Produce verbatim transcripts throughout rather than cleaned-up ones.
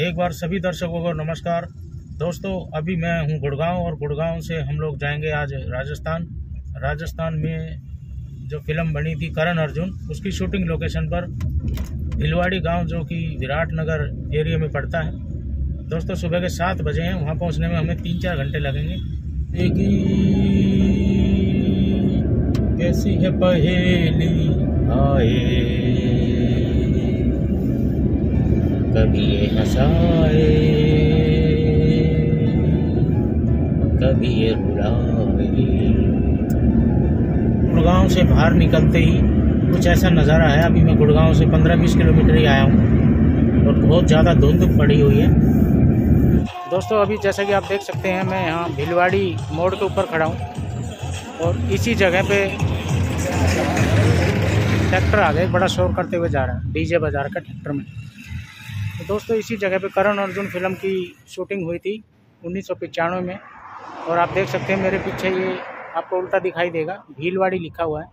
एक बार सभी दर्शकों को नमस्कार। दोस्तों, अभी मैं हूं गुड़गांव और गुड़गांव से हम लोग जाएंगे आज राजस्थान। राजस्थान में जो फिल्म बनी थी करण अर्जुन, उसकी शूटिंग लोकेशन पर भिलवाड़ी गांव जो कि विराटनगर एरिया में पड़ता है। दोस्तों, सुबह के सात बजे हैं, वहां पहुंचने में हमें तीन चार घंटे लगेंगे। एक कैसी है पहेली आए, कभी ये हंसाए कभी ये रुलाए। गुड़गांव से बाहर निकलते ही कुछ ऐसा नज़ारा है। अभी मैं गुड़गांव से पंद्रह बीस किलोमीटर ही आया हूँ और बहुत ज़्यादा धुंध पड़ी हुई है। दोस्तों, अभी जैसा कि आप देख सकते हैं, मैं यहाँ भिलवाड़ी मोड़ के ऊपर खड़ा हूँ और इसी जगह पे ट्रैक्टर आ गए, बड़ा शोर करते हुए जा रहा है, डीजे बजा रखा ट्रैक्टर में। तो दोस्तों, इसी जगह पे करण अर्जुन फिल्म की शूटिंग हुई थी उन्नीस सौ पचानवे में। और आप देख सकते हैं मेरे पीछे, ये आपको उल्टा दिखाई देगा, भीलवाड़ी लिखा हुआ है।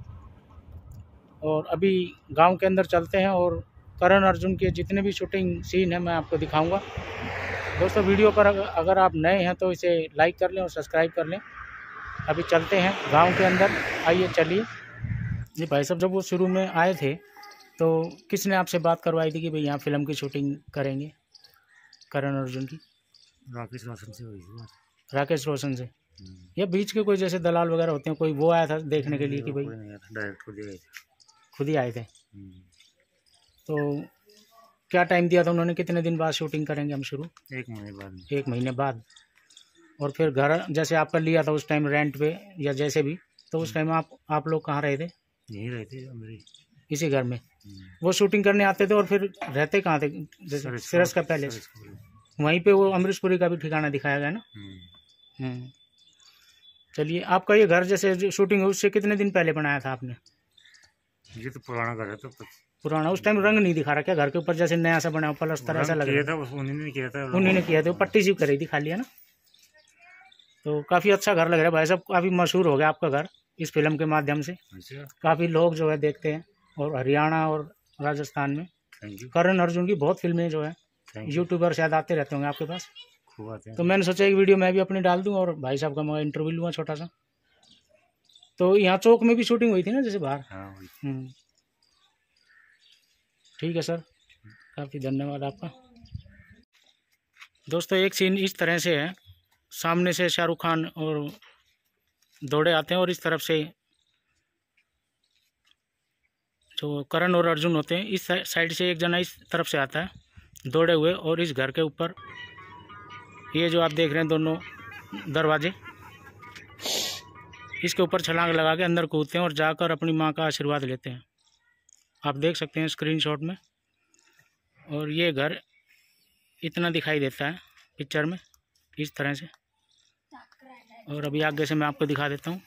और अभी गांव के अंदर चलते हैं और करण अर्जुन के जितने भी शूटिंग सीन है मैं आपको दिखाऊंगा। दोस्तों, वीडियो पर अगर आप नए हैं तो इसे लाइक कर लें और सब्सक्राइब कर लें। अभी चलते हैं गाँव के अंदर, आइए चलिए। जी भाई साहब, जब वो शुरू में आए थे तो किसने आपसे बात करवाई थी कि भाई यहाँ फिल्म की शूटिंग करेंगे करण अर्जुन की? राकेश रोशन से हुई थी। राकेश रोशन से? या बीच के कोई जैसे दलाल वगैरह होते हैं, कोई वो आया था देखने के लिए कि भाई? डायरेक्ट खुद ही आए थे। खुद ही आए थे। तो क्या टाइम दिया था उन्होंने, कितने दिन बाद शूटिंग करेंगे हम शुरू? एक महीने बाद। एक महीने बाद। और फिर घर जैसे आपका लिया था उस टाइम रेंट पे या जैसे भी, तो उस टाइम आप आप लोग कहाँ रहे थे? यहीं रहे थे मेरी, इसी घर में। वो शूटिंग करने आते थे और फिर रहते कहाँ थे? जैसे सिरस का पैलेस, वहीं पे वो अमरीशपुरी का भी ठिकाना दिखाया गया ना। हम्म चलिए, आपका ये घर जैसे जो शूटिंग है उससे कितने दिन पहले बनाया था आपने? ये तो पुराना घर है। तो पुराना, उस टाइम रंग नहीं दिखा रहा क्या घर के ऊपर, जैसे नया सा बना प्लास्टर ऐसा लग रहा था? उन्हीं ने किया था। उन्हीं ने किया था, पट्टी सी करी थी खाली, है ना। तो काफ़ी अच्छा घर लग रहा है भाई साहब, काफ़ी मशहूर हो गया आपका घर इस फिल्म के माध्यम से। काफ़ी लोग जो है देखते हैं, और हरियाणा और राजस्थान में करण अर्जुन की बहुत फिल्में जो है यूट्यूबर शायद आते रहते होंगे आपके पास। तो मैंने सोचा एक वीडियो मैं भी अपनी डाल दूं और भाई साहब का मैं इंटरव्यू लूँगा छोटा सा। तो यहाँ चौक में भी शूटिंग हुई थी ना जैसे बाहर? हम्म ठीक है सर, काफ़ी धन्यवाद आपका। दोस्तों, एक सीन इस तरह से है, सामने से शाहरुख खान और दौड़े आते हैं और इस तरफ से जो करण और अर्जुन होते हैं, इस साइड से एक जना इस तरफ से आता है दौड़े हुए, और इस घर के ऊपर ये जो आप देख रहे हैं दोनों दरवाजे, इसके ऊपर छलांग लगा के अंदर कूदते हैं और जाकर अपनी माँ का आशीर्वाद लेते हैं। आप देख सकते हैं स्क्रीनशॉट में। और ये घर इतना दिखाई देता है पिक्चर में इस तरह से। और अभी आगे से मैं आपको दिखा देता हूँ।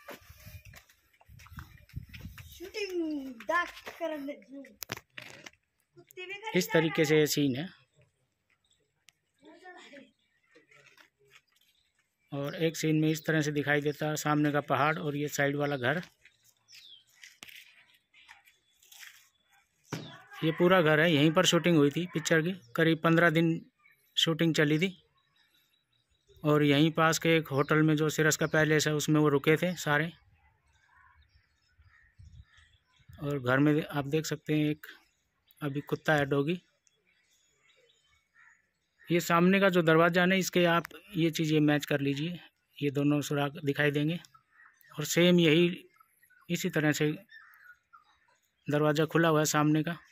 इस तरीके से ये सीन है। और एक सीन में इस तरह से दिखाई देता है सामने का पहाड़ और ये साइड वाला घर। ये पूरा घर है, यहीं पर शूटिंग हुई थी पिक्चर की। करीब पंद्रह दिन शूटिंग चली थी और यहीं पास के एक होटल में जो सिरस का पैलेस है उसमें वो रुके थे सारे। और घर में आप देख सकते हैं एक अभी कुत्ता है, डॉगी। ये सामने का जो दरवाज़ा है ना, इसके आप ये चीज़ ये मैच कर लीजिए, ये दोनों सुराख दिखाई देंगे। और सेम यही इसी तरह से दरवाज़ा खुला हुआ है सामने का,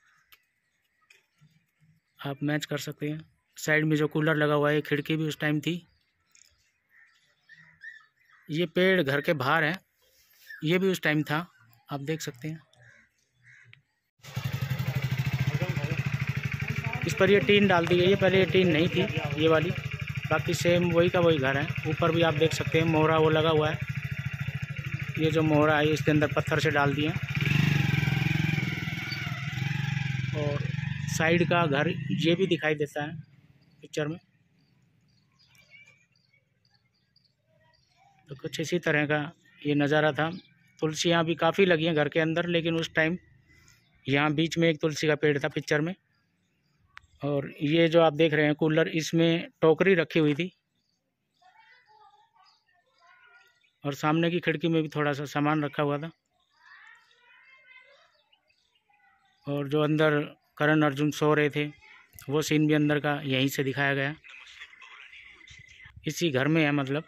आप मैच कर सकते हैं। साइड में जो कूलर लगा हुआ है, खिड़की भी उस टाइम थी। ये पेड़ घर के बाहर है, ये भी उस टाइम था, आप देख सकते हैं। इस पर ये टीन डाल दी गई है, पहले ये टीन नहीं थी ये वाली। बाकी सेम वही का वही घर है। ऊपर भी आप देख सकते हैं मोहरा वो लगा हुआ है। ये जो मोहरा है इसके अंदर पत्थर से डाल दिए। और साइड का घर ये भी दिखाई देता है पिक्चर में। तो कुछ इसी तरह का ये नज़ारा था। तुलसियाँ भी काफ़ी लगी हैं घर के अंदर, लेकिन उस टाइम यहाँ बीच में एक तुलसी का पेड़ था पिक्चर में। और ये जो आप देख रहे हैं कूलर, इसमें टोकरी रखी हुई थी और सामने की खिड़की में भी थोड़ा सा सामान रखा हुआ था। और जो अंदर करण अर्जुन सो रहे थे वो सीन भी अंदर का यहीं से दिखाया गया, इसी घर में है। मतलब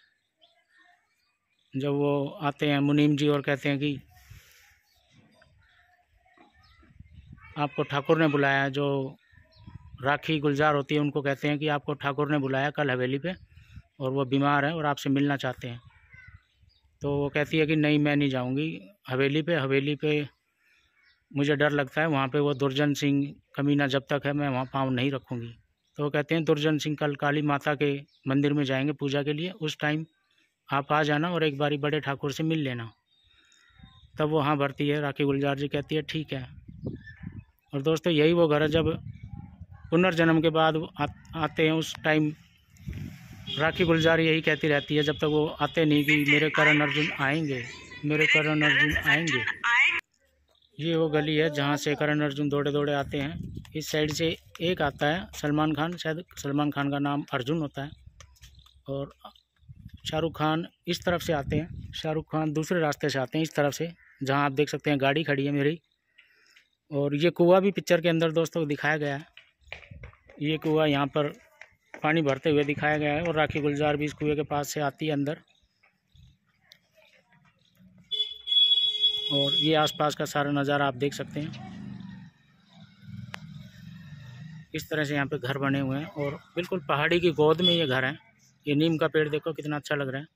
जब वो आते हैं मुनीम जी और कहते हैं कि आपको ठाकुर ने बुलाया, जो राखी गुलजार होती है उनको कहते हैं कि आपको ठाकुर ने बुलाया कल हवेली पे और वो बीमार है और आपसे मिलना चाहते हैं। तो वो कहती है कि नहीं, मैं नहीं जाऊंगी हवेली पे, हवेली पे मुझे डर लगता है, वहाँ पे वो दुर्जन सिंह कमीना जब तक है मैं वहाँ पाँव नहीं रखूँगी। तो वो कहते हैं दुर्जन सिंह कल काली माता के मंदिर में जाएंगे पूजा के लिए, उस टाइम आप आ जाना और एक बारी बड़े ठाकुर से मिल लेना। तब वो हाँ भरती है, राखी गुलजार जी कहती है ठीक है। और दोस्तों यही वो घर है, जब पुनर्जन्म के बाद आ, आते हैं उस टाइम राखी गुलजार यही कहती रहती है जब तक वो आते नहीं कि मेरे करण अर्जुन आएंगे, मेरे करण अर्जुन आएंगे। ये वो गली है जहाँ से करण अर्जुन दौड़े दौड़े आते हैं। इस साइड से एक आता है सलमान खान, शायद सलमान खान का नाम अर्जुन होता है, और शाहरुख खान इस तरफ से आते हैं, शाहरुख खान दूसरे रास्ते से आते हैं इस तरफ से, जहाँ आप देख सकते हैं गाड़ी खड़ी है मेरी। और ये कुआं भी पिक्चर के अंदर दोस्तों दिखाया गया है, ये कुआं यहाँ पर पानी भरते हुए दिखाया गया है और राखी गुलजार भी इस कुएं के पास से आती है अंदर। और ये आसपास का सारा नज़ारा आप देख सकते हैं, इस तरह से यहाँ पे घर बने हुए हैं और बिल्कुल पहाड़ी की गोद में ये घर है। ये नीम का पेड़ देखो कितना अच्छा लग रहा है।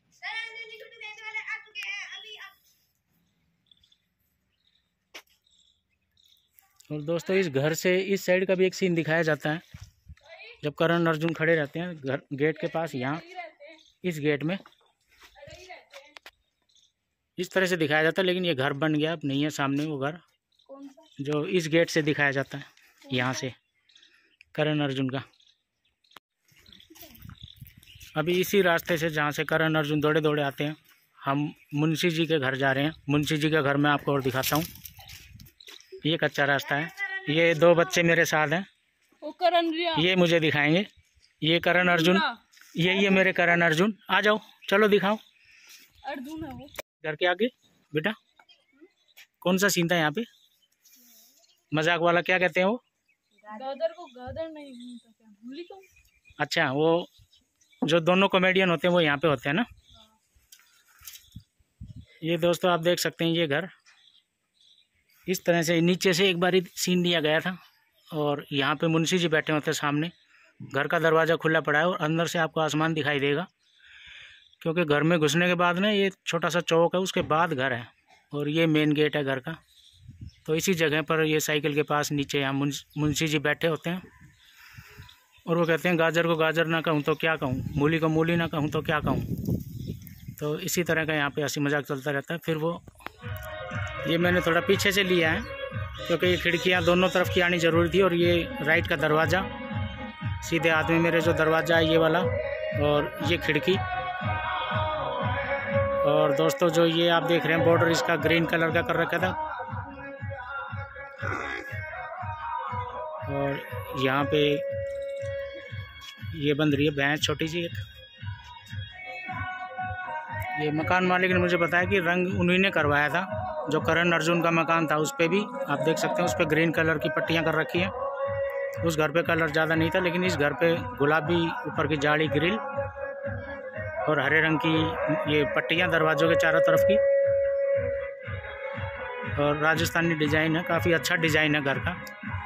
और दोस्तों इस घर से इस साइड का भी एक सीन दिखाया जाता है, जब करण अर्जुन खड़े रहते हैं घर गेट के पास, यहाँ इस गेट में इस तरह से दिखाया जाता है। लेकिन ये घर बन गया, अब नहीं है सामने वो घर, जो इस गेट से दिखाया जाता है यहाँ से करण अर्जुन का। अभी इसी रास्ते से जहाँ से करण अर्जुन दौड़े दौड़े आते हैं हम मुंशी जी के घर जा रहे हैं। मुंशी जी का घर मैं आपको और दिखाता हूँ। ये कच्चा रास्ता है, ये दो बच्चे मेरे साथ हैं, ये मुझे दिखाएंगे। ये करण अर्जुन, ये ये मेरे करण अर्जुन, आ जाओ चलो दिखाओ। अर्जुन है वो घर के आगे बेटा। कौन सा सीन था यहाँ पे, मजाक वाला क्या कहते हैं वो? गादर को गादर नहीं घूमता क्या, भूली तो। अच्छा, वो जो दोनों कॉमेडियन होते हैं वो यहाँ पे होते हैं ना। ये दोस्तों आप देख सकते हैं ये घर इस तरह से नीचे से एक बार सीन लिया गया था और यहाँ पे मुंशी जी बैठे होते हैं सामने। घर का दरवाज़ा खुला पड़ा है और अंदर से आपको आसमान दिखाई देगा, क्योंकि घर में घुसने के बाद ना ये छोटा सा चौक है, उसके बाद घर है और ये मेन गेट है घर का। तो इसी जगह पर ये साइकिल के पास नीचे यहाँ मुंशी जी बैठे होते हैं और वो कहते हैं गाजर को गाजर ना कहूँ तो क्या कहूँ, मूली को मूली ना कहूँ तो क्या कहूँ। तो इसी तरह का यहाँ पे हंसी मजाक चलता रहता है। फिर वो ये मैंने थोड़ा पीछे से लिया है क्योंकि ये खिड़कियाँ दोनों तरफ की आनी ज़रूरी थी। और ये राइट का दरवाज़ा सीधे हाथ में मेरे जो दरवाज़ा है ये वाला, और ये खिड़की। और दोस्तों जो ये आप देख रहे हैं बॉर्डर इसका ग्रीन कलर का कर रखा था। और यहाँ पे ये बन रही है भैंस छोटी सी एक। ये मकान मालिक ने मुझे बताया कि रंग उन्हीं ने करवाया था, जो करण अर्जुन का मकान था उस पर भी आप देख सकते हैं उस पर ग्रीन कलर की पट्टियाँ कर रखी हैं। उस घर पे कलर ज़्यादा नहीं था, लेकिन इस घर पे गुलाबी ऊपर की जाली ग्रिल और हरे रंग की ये पट्टियाँ दरवाज़ों के चारों तरफ की। और राजस्थानी डिज़ाइन है, काफ़ी अच्छा डिज़ाइन है घर का।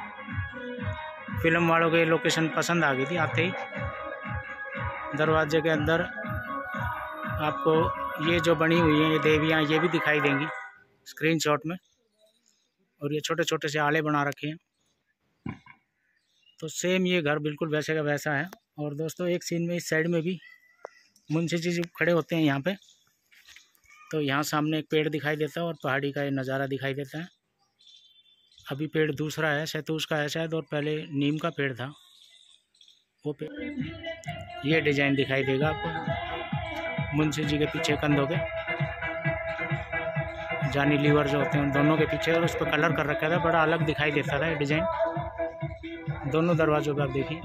फिल्म वालों को ये लोकेशन पसंद आ गई थी आते ही। दरवाजे के अंदर आपको ये जो बनी हुई हैं ये देवियाँ ये भी दिखाई देंगी स्क्रीनशॉट में। और ये छोटे छोटे से आले बना रखे हैं। तो सेम ये घर बिल्कुल वैसे का वैसा है। और दोस्तों एक सीन में इस साइड में भी मुंशी जी खड़े होते हैं यहाँ पे, तो यहाँ सामने एक पेड़ दिखाई देता है और पहाड़ी का ये नज़ारा दिखाई देता है। अभी पेड़ दूसरा है, शहतूश का है शायद, और पहले नीम का पेड़ था वो पेड़। ये डिज़ाइन दिखाई देगा आपको मुंशी जी के पीछे कंधों के, जानी लीवर जो होते हैं उन दोनों के पीछे, और उस पर कलर कर रखा था, बड़ा अलग दिखाई देता था ये डिज़ाइन। दोनों दरवाजों पे आप देखिए,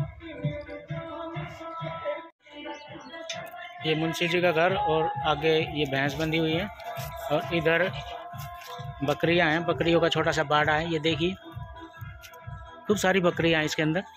ये मुंशी जी का घर और आगे ये भैंस बंधी हुई है और इधर बकरियां हैं, बकरियों का छोटा सा बाड़ा है। ये देखिए खूब सारी बकरियां हैं इसके अंदर।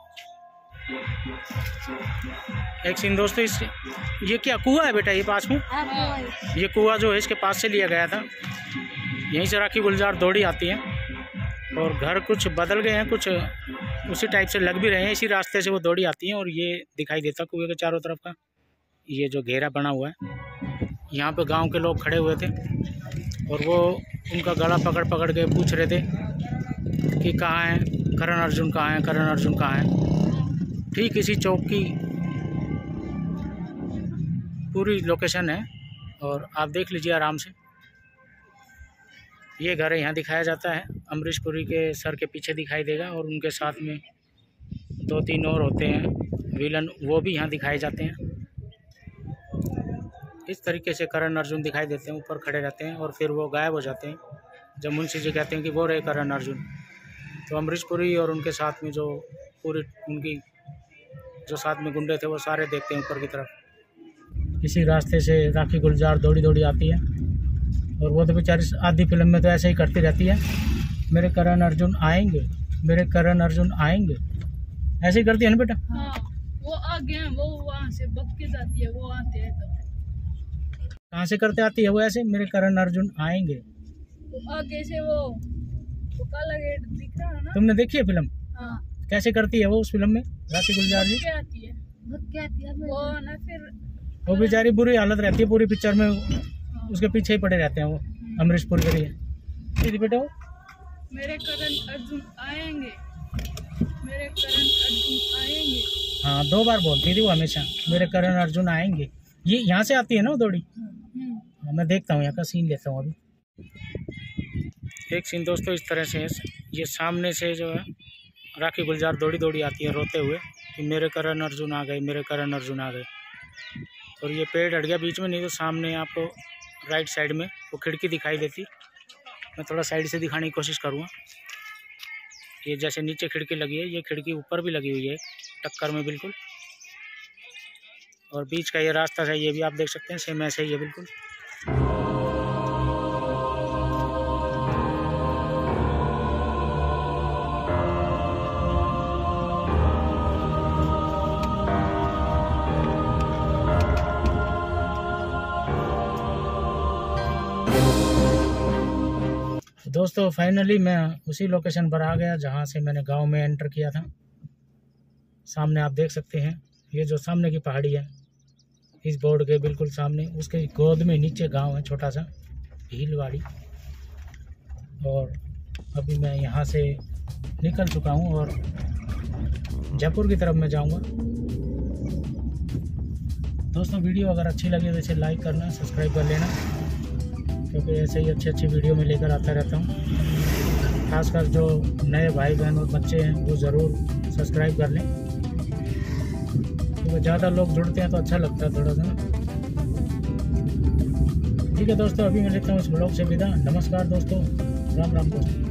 एक सीन दोस्तों, इस ये क्या कुआं है बेटा, ये पास में ये कुआं जो है इसके पास से लिया गया था। यहीं से राखी गुलजार दौड़ी आती है और घर कुछ बदल गए हैं, कुछ उसी टाइप से लग भी रहे हैं, इसी रास्ते से वो दौड़ी आती हैं। और ये दिखाई देता कुएं के चारों तरफ का ये जो घेरा बना हुआ है। यहाँ पे गांव के लोग खड़े हुए थे और वो उनका गला पकड़ पकड़ के पूछ रहे थे कि कहाँ है करण अर्जुन, कहाँ है करण अर्जुन, कहाँ है। ठीक इसी चौक की पूरी लोकेशन है और आप देख लीजिए आराम से। ये घर यहाँ दिखाया जाता है, अमरीश पुरी के सर के पीछे दिखाई देगा और उनके साथ में दो तीन और होते हैं विलन, वो भी यहाँ दिखाए जाते हैं। इस तरीके से करण अर्जुन दिखाई देते हैं, ऊपर खड़े रहते हैं और फिर वो गायब हो जाते हैं। जब मुंशी जी कहते हैं कि वो रहे करण अर्जुन, तो अमरीश पुरी और उनके साथ में जो पूरी उनकी जो साथ में गुंडे थे वो सारे देखते हैं ऊपर की तरफ। इसी रास्ते से राखी गुलजार दौड़ी दौड़ी आती है और वो तो बेचारी आधी फिल्म में तो ऐसे ही करती रहती है, मेरे करण अर्जुन आएंगे, मेरे करण अर्जुन आएंगे, ऐसे ही करती है ना बेटा। हाँ, वो आगे हैं, वो वहाँ से बक के जाती है, वो आते हैं तो कहाँ से करते आती है वो ऐसे, मेरे करण अर्जुन आएंगे। वो आगे से वो वो काला गेट दिख रहा है ना, तुमने देखी है फिल्म? हाँ, कैसे करती है वो उस फिल्म में राखी गुलजार जी? क्या आती है, क्या आती है वो ना, फिर वो बेचारी बुरी हालत रहती है पूरी पिक्चर में, उसके पीछे ही पड़े रहते हैं वो अमरीश पुरी के लिए। बेटा वो मेरे करण अर्जुन आएंगे, मेरे करण अर्जुन आएंगे। हाँ, दो बार बोलती थी वो हमेशा, मेरे करण अर्जुन आएंगे। ये यहाँ से आती है ना वो दौड़ी। हाँ, मैं देखता हूँ यहाँ का सीन लेता हूँ अभी। एक सीन दोस्तों इस तरह से है, ये सामने से जो है राखी गुलजार दौड़ी दौड़ी आती है रोते हुए कि मेरे करण अर्जुन आ गए, मेरे करण अर्जुन आ गए। और ये पेड़ हट गया बीच में, नहीं तो सामने आपको राइट साइड में वो खिड़की दिखाई देती। मैं थोड़ा साइड से दिखाने की कोशिश करूँगा। ये जैसे नीचे खिड़की लगी है, ये खिड़की ऊपर भी लगी हुई है टक्कर में बिल्कुल। और बीच का ये रास्ता है, ये भी आप देख सकते हैं सेम ऐसे ही है बिल्कुल। दोस्तों फाइनली मैं उसी लोकेशन पर आ गया जहां से मैंने गांव में एंटर किया था। सामने आप देख सकते हैं ये जो सामने की पहाड़ी है, इस बोर्ड के बिल्कुल सामने उसके गोद में नीचे गांव है छोटा सा भीलवाड़ी। और अभी मैं यहां से निकल चुका हूं और जयपुर की तरफ मैं जाऊंगा। दोस्तों वीडियो अगर अच्छी लगे तो इसे लाइक करना, सब्सक्राइब कर लेना, क्योंकि ऐसे ही अच्छी अच्छी वीडियो में लेकर आता रहता हूँ। खासकर जो नए भाई बहन और बच्चे हैं वो ज़रूर सब्सक्राइब कर लें, क्योंकि ज़्यादा लोग जुड़ते हैं तो अच्छा लगता है थोड़ा सा। ठीक है दोस्तों, अभी मैं लेता हूँ इस ब्लॉग से विदा। नमस्कार दोस्तों, राम राम दोस्तों।